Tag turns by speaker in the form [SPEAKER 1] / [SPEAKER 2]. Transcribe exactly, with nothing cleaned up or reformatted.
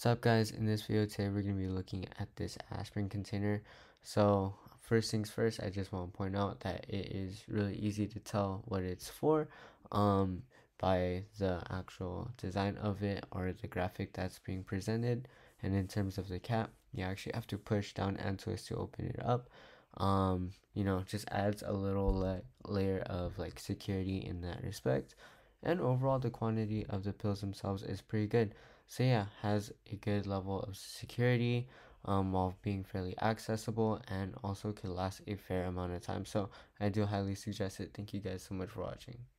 [SPEAKER 1] What's up guys, in this video today we're going to be looking at this aspirin container. So first things first, I just want to point out that it is really easy to tell what it's for um, by the actual design of it or the graphic that's being presented. And in terms of the cap, you actually have to push down and twist to open it up. Um, you know, just adds a little la layer of like security in that respect. And overall the quantity of the pills themselves is pretty good. So yeah, has a good level of security um, while being fairly accessible, and also can last a fair amount of time. So I do highly suggest it. Thank you guys so much for watching.